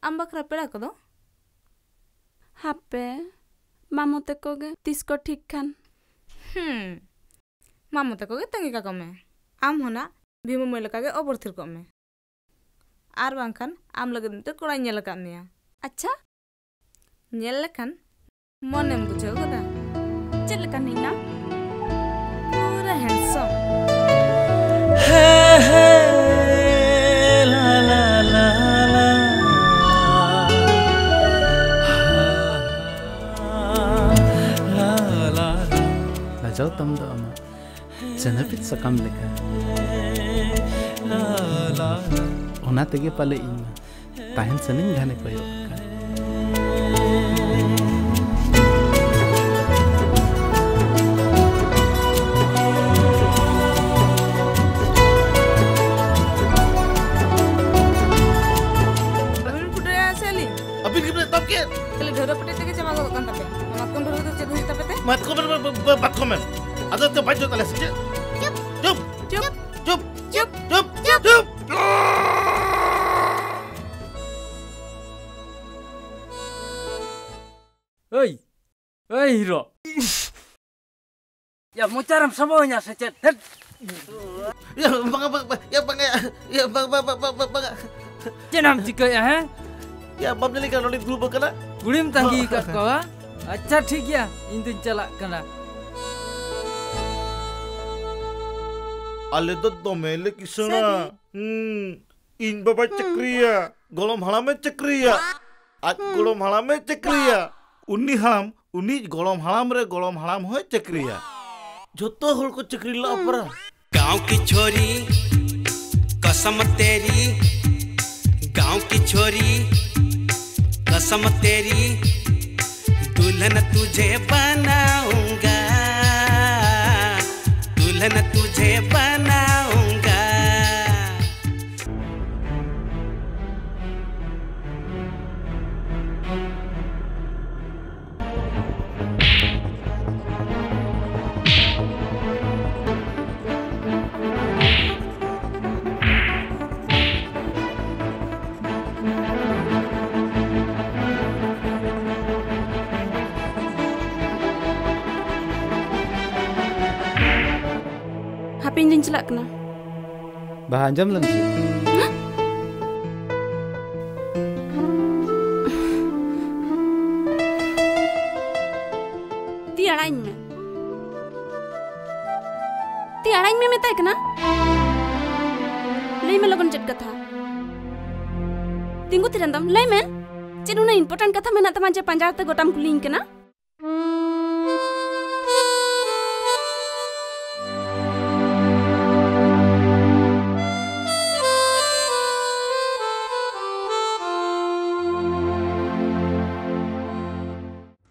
आम बखरा पेड़ा को दो हापे मामू तको गे तिसको ठीक खान मामू तको गे तंगी का कमे आम होना भीमो मैं लगा के ओबरथिर को में आर बांखान आम लगे तो कोड़ा नेल का मिया अच्छा नेल लखन मोनेम बुझो गदा चल लका नहीं ना पूरा हैंडसम ला ला ला ला ला ला जाओ तुम तो अमा जनपित सकम लेका ला ला ओना तेगे पाले इन ताहन सनिन घाने कोयो Bat komen. Ada tu baju tu lesi. Cup, cup, cup, cup, cup, cup, cup. Oi, oi hero. Ya mau cara semuanya secet. Ya bang. Jenam jika ya, he? Ya bam jadi kalau di dulu berkena. Gulim tanggi kat kau, ha? अच्छा ठीक है इंतु चला कना आले तो मेले किसना इन बाबा चक्रिया गोलम हला में चक्रिया आज गोलम हला में चक्रिया उन्नी गोलम हलाम हो चक्रिया जो तो होल को चक्री ला पर गांव की छोरी कसम तेरी गांव की छोरी कसम तेरी दुल्हन तुझे बनाऊंगा दुल्हन तुझे बनाऊंगा हापिन दिन चला कना bahan jam lagi ती अड़ाइन में मेता कना लई में लगन चट कथा तिंगु तिरंदम लई में चिनुना इंपोर्टेंट कथा मेना तमा जे पंजाब ते गोटाम कुलिंग कना